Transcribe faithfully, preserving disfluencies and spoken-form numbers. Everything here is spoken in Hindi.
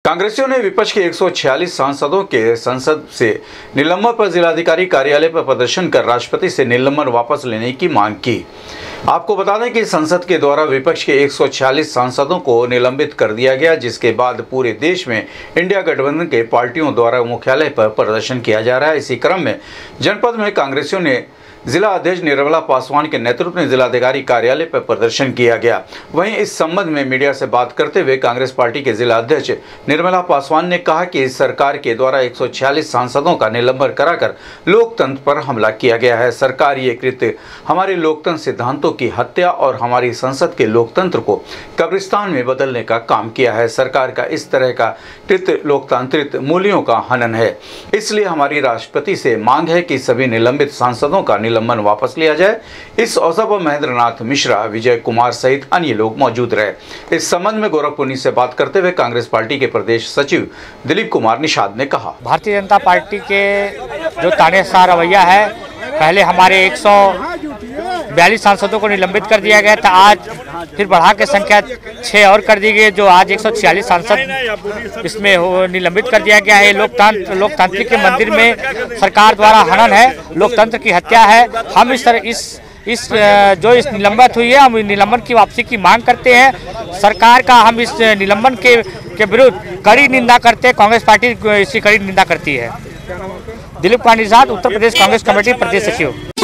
कांग्रेसियों ने विपक्ष के एक सौ छियालीस सांसदों के संसद से निलंबन पर जिलाधिकारी कार्यालय पर प्रदर्शन कर राष्ट्रपति से निलंबन वापस लेने की मांग की। आपको बता दें कि संसद के द्वारा विपक्ष के एक सौ छियालीस सांसदों को निलंबित कर दिया गया, जिसके बाद पूरे देश में इंडिया गठबंधन के पार्टियों द्वारा मुख्यालय पर प्रदर्शन किया जा रहा है। इसी क्रम में जनपद में कांग्रेसियों ने जिला अध्यक्ष निर्मला पासवान के नेतृत्व में जिलाधिकारी कार्यालय पर प्रदर्शन किया गया। वहीं इस संबंध में मीडिया से बात करते हुए कांग्रेस पार्टी के जिला अध्यक्ष निर्मला पासवान ने कहा कि इस सरकार के द्वारा एक सौ छियालीस सांसदों का निलंबन कराकर लोकतंत्र पर हमला किया गया है। सरकार ये कृत्य हमारे लोकतंत्र सिद्धांतों की हत्या और हमारी संसद के लोकतंत्र को कब्रिस्तान में बदलने का काम किया है। सरकार का इस तरह का कृत्य लोकतांत्रिक मूल्यों का हनन है। इसलिए हमारी राष्ट्रपति से मांग है कि सभी निलंबित सांसदों का निलंबन वापस लिया जाए। इस अवसर पर महेंद्र नाथ मिश्रा, विजय कुमार सहित अन्य लोग मौजूद रहे। इस संबंध में गोरखपुर से बात करते हुए कांग्रेस पार्टी के प्रदेश सचिव दिलीप कुमार निषाद ने कहा, भारतीय जनता पार्टी के जो तानेशाह रवैया है, पहले हमारे एक सौ बयालीस सांसदों को निलंबित कर दिया गया था, आज फिर बढ़ा के संख्या छः और कर दी गई, जो आज एक सौ छियालीस सांसद इसमें निलंबित कर दिया गया है। लोकतंत्र लोकतांत्रिक के मंदिर में सरकार द्वारा हनन है, लोकतंत्र की हत्या है। हम इस तरह इस इस जो इस निलंबित हुई है, हम निलंबन की वापसी की मांग करते हैं। सरकार का हम इस निलंबन के के विरुद्ध कड़ी निंदा करते हैं। कांग्रेस पार्टी इसकी कड़ी निंदा करती है। दिलीप कुमार निषाद, उत्तर प्रदेश कांग्रेस कमेटी प्रदेश सचिव।